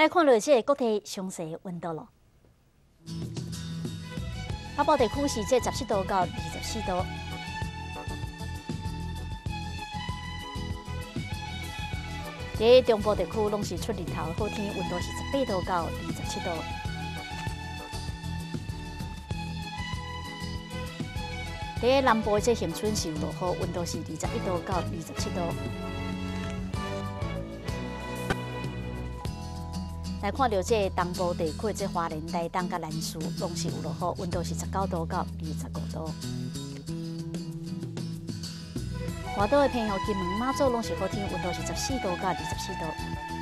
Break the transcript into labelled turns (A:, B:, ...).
A: 来看到这各地详细温度咯。北部地区是这14度到24度，在中部地区拢是出日头好天，温度是18度到27度。在南部这恒春是有落雨，温度是21度到27度。来看到这东部地区，这花莲、台东甲兰屿拢是有落雨，温度是19度到25度。外岛的偏向金门、马祖拢是好天，温度是14度到24度。